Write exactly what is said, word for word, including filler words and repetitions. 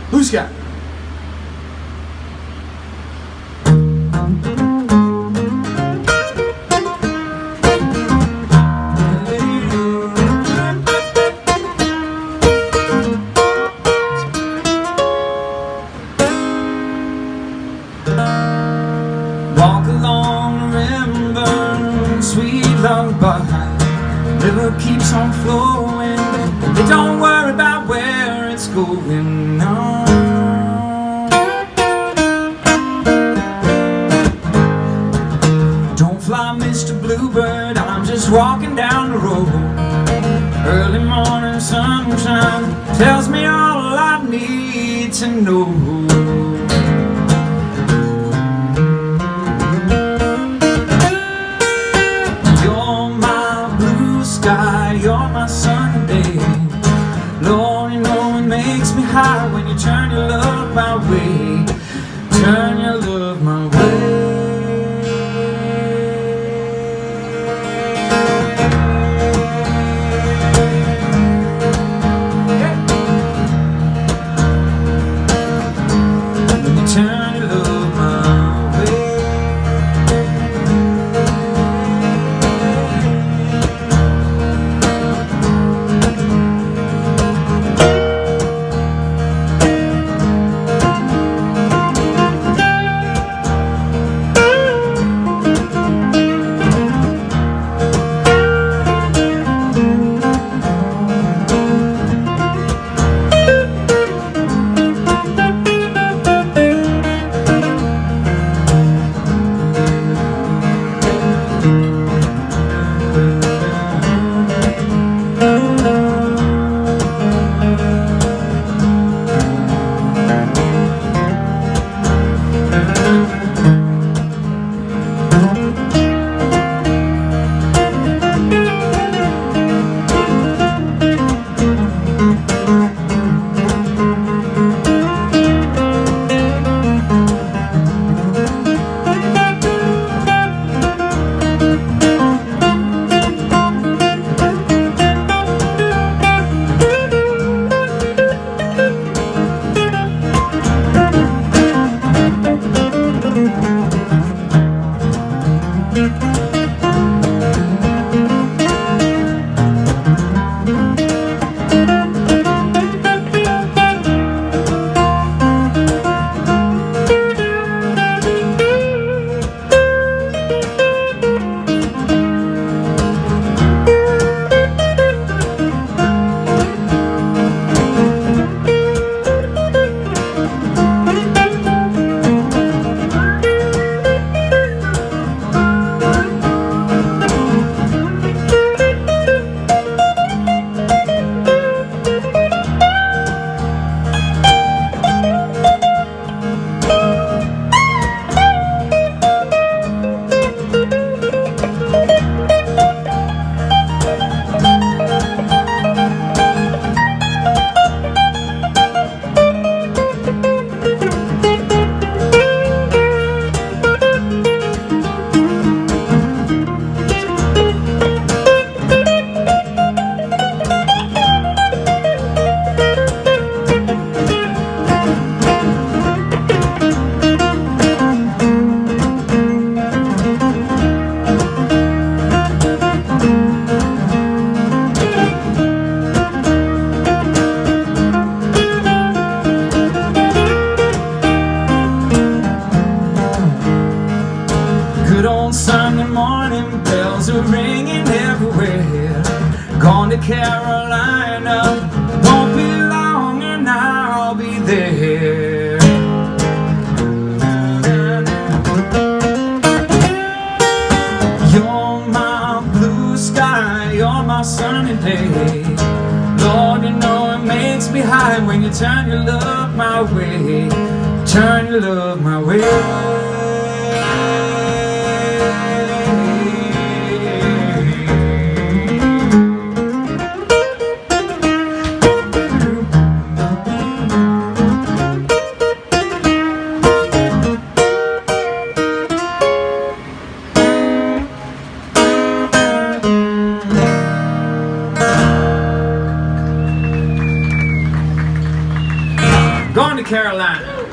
Blue Sky. Walk along the river, sweet lullaby. River keeps on flowing. They don't worry about where it's going on. Don't fly, Mister Bluebird, I'm just walking down the road. Early morning sunshine tells me all I need to know. You're my Sunday. Lord, you know it makes me high when you turn your love my way. Turn your love my way. When you turn your love my way. Good old Sunday morning, bells are ringing everywhere. Gone to Carolina, won't be long and I'll be there. You're my blue sky, you're my sunny day. Lord, you know it makes me high when you turn your love my way. Turn your love my way. going to Carolina.